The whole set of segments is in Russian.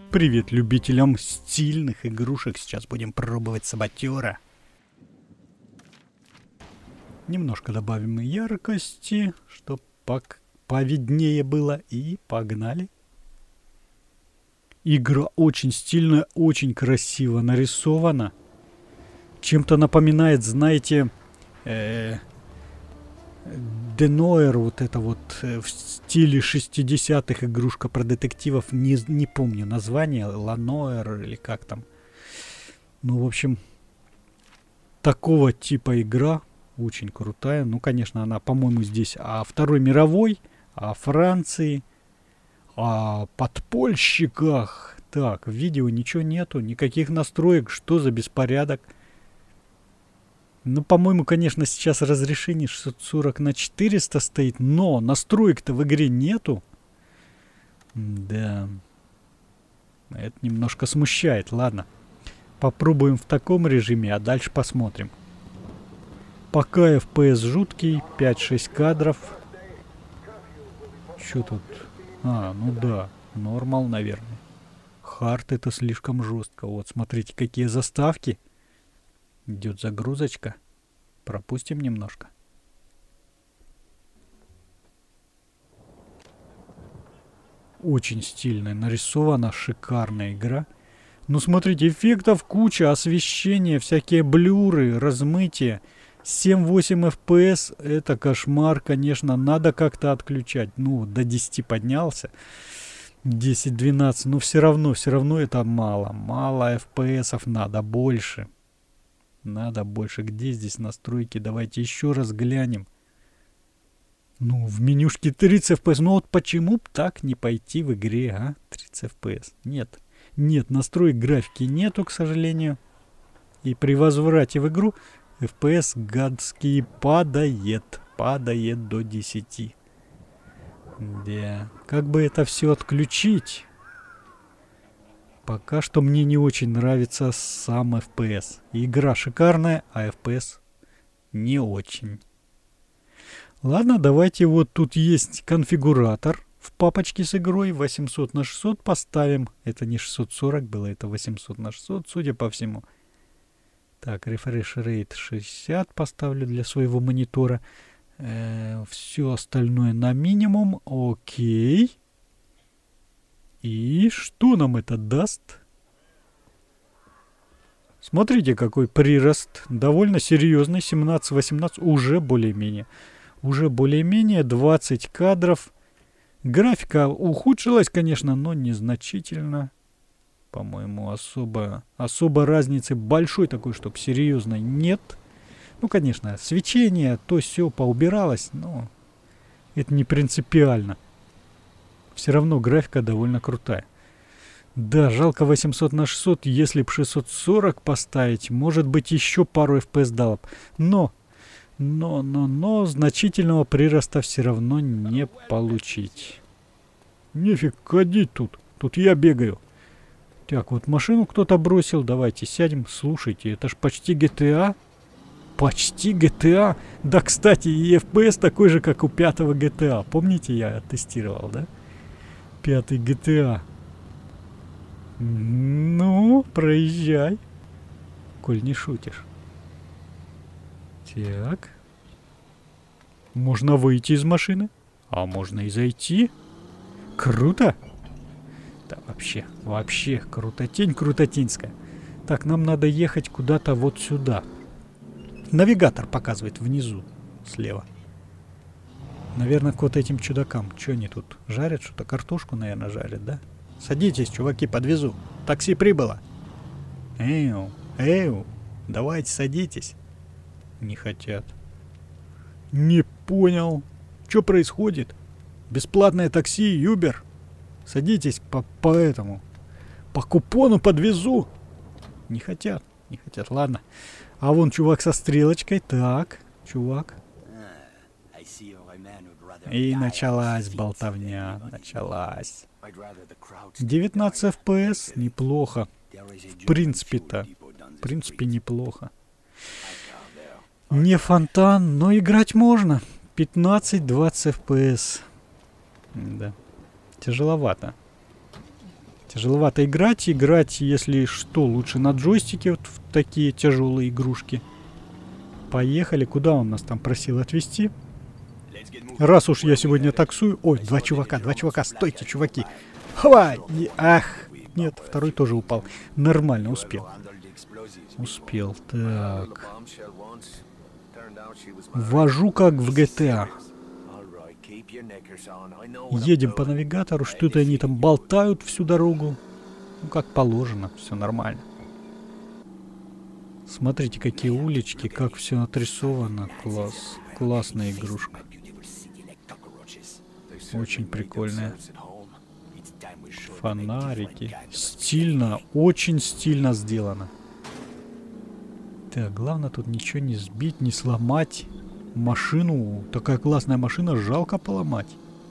Привет любителям стильных игрушек. Сейчас будем пробовать Саботера. Немножко добавим яркости, чтоб повиднее было. И погнали. Игра очень стильная, очень красиво нарисована. Чем-то напоминает, знаете, Денойер, вот это вот в стиле 60-х игрушка про детективов, не помню название, Ланойер или как там. Ну, в общем, такого типа игра, очень крутая. Ну, конечно, она, по-моему, здесь о Второй мировой, о Франции, о подпольщиках. Так, в видео ничего нету, никаких настроек, что за беспорядок. Ну, по-моему, конечно, сейчас разрешение 640×400 стоит, но настроек-то в игре нету. Да. Это немножко смущает. Ладно. Попробуем в таком режиме, а дальше посмотрим. Пока FPS жуткий, 5-6 кадров. Что тут? А, ну да, нормал, наверное. Хард это слишком жестко. Вот, смотрите, какие заставки. Идет загрузочка. Пропустим немножко. Очень стильная, нарисована, шикарная игра. Ну, смотрите, эффектов куча, освещение, всякие блюры, размытие. 7-8 FPS, это кошмар, конечно, надо как-то отключать. Ну, до 10 поднялся. 10-12, но все равно это мало. Мало FPS, надо больше. Надо больше. Где здесь настройки? Давайте еще раз глянем. Ну, в менюшке 30 FPS. Ну вот почему б так не пойти в игре, а? 30 FPS. Нет. Нет, настроек графики нету, к сожалению. И при возврате в игру FPS гадский падает. Падает до 10. Да. Как бы это все отключить? Пока что мне не очень нравится сам FPS. Игра шикарная, а FPS не очень. Ладно, давайте вот тут есть конфигуратор в папочке с игрой. 800×600 поставим. Это не 640 было, это 800×600, судя по всему. Так, refresh rate 60 поставлю для своего монитора. Все остальное на минимум. Окей. И что нам это даст? Смотрите, какой прирост. Довольно серьезный. 17-18. Уже более-менее. Уже более-менее. 20 кадров. Графика ухудшилась, конечно, но незначительно. По-моему, особо разницы большой такой, чтобы серьезной, нет. Ну, конечно, свечение, то все поубиралось, но это не принципиально. Все равно графика довольно крутая. Да, жалко 800×600. Если бы 640 поставить, может быть, еще пару FPS дал бы. Но значительного прироста все равно не получить. Нефиг ходить тут. Тут я бегаю. Так, вот машину кто-то бросил. Давайте сядем. Слушайте, это ж почти GTA. Почти GTA. Да, кстати, и FPS такой же, как у 5-го GTA. Помните, я тестировал, да? 5-й GTA. Ну, проезжай. Коль не шутишь. Так. Можно выйти из машины. А можно и зайти. Круто. Да, вообще крутотеньская. Так, нам надо ехать куда-то вот сюда. Навигатор показывает внизу, слева. Наверное, к вот этим чудакам. Что они тут жарят? Что-то картошку, наверное, жарят, да? Садитесь, чуваки, подвезу. Такси прибыло. Эу, давайте садитесь. Не хотят. Не понял. Что происходит? Бесплатное такси, Юбер. Садитесь по этому. По купону подвезу. Не хотят. Ладно. А вон чувак со стрелочкой. Так, чувак. И началась болтовня. 19 FPS. Неплохо. В принципе, неплохо. Не фонтан, но играть можно. 15-20 FPS. Да. Тяжеловато. Тяжеловато играть. Играть, если что, лучше на джойстике вот в такие тяжелые игрушки. Поехали. Куда он нас там просил отвезти? Раз уж я сегодня таксую... Ой, два чувака. Стойте, чуваки. Хва! Ах! Нет, второй тоже упал. Нормально, успел. Успел. Так. Вожу как в GTA. Едем по навигатору. Что-то они там болтают всю дорогу. Ну, как положено. Все нормально. Смотрите, какие улички, как все отрисовано. Класс. Классная игрушка. Очень прикольная. Фонарики. Стильно. Очень стильно сделано. Так, главное тут ничего не сбить, не сломать. Машину. Такая классная машина. Жалко поломать.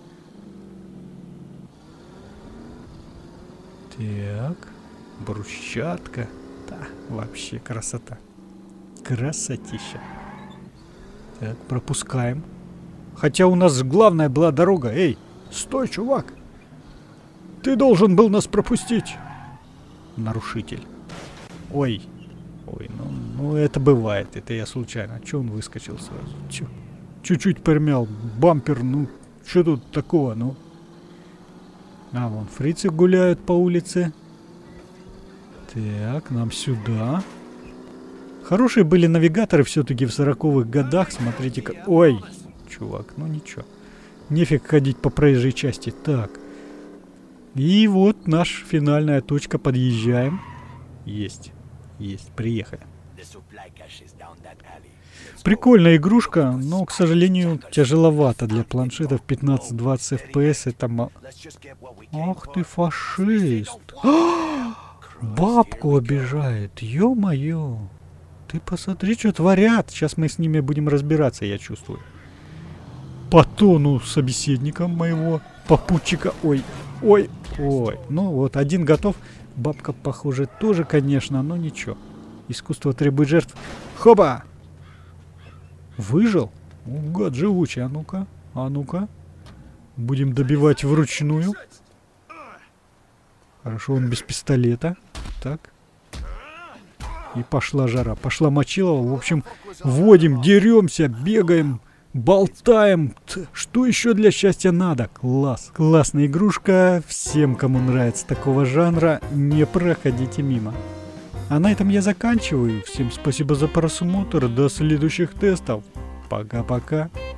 Так. Брусчатка. Да, вообще красота. Красотища. Так, пропускаем. Хотя у нас главная была дорога. Эй, стой, чувак. Ты должен был нас пропустить. Нарушитель. Ой. Ой, ну это бывает. Это я случайно. А чё он выскочил сразу? Чуть-чуть примял. Бампер, ну, что тут такого, ну? А, вон фрицы гуляют по улице. Так, нам сюда. Хорошие были навигаторы все-таки в 40-х годах. Смотрите, как... Ой, чувак, ну ничего. Нефиг ходить по проезжей части. Так. И вот наша финальная точка. Подъезжаем. Есть. Есть. Приехали. Прикольная игрушка, но, к сожалению, тяжеловато для планшетов. 15-20 FPS. Это... Ах ты фашист. Бабку обижает. Ё-моё. Ты посмотри, что творят. Сейчас мы с ними будем разбираться, я чувствую. По тону собеседника моего, попутчика. Ой, ой, ой. Ну вот, один готов. Бабка, похоже, тоже, конечно, но ничего. Искусство требует жертв. Хоба! Выжил? О, гад живучий. А ну-ка, а ну-ка. Будем добивать вручную. Хорошо, он без пистолета. Так. И пошла жара. Пошла мочилова. В общем, водим, деремся, бегаем, болтаем. Что еще для счастья надо? Класс. Классная игрушка. Всем, кому нравится такого жанра, не проходите мимо. А на этом я заканчиваю. Всем спасибо за просмотр. До следующих тестов. Пока-пока.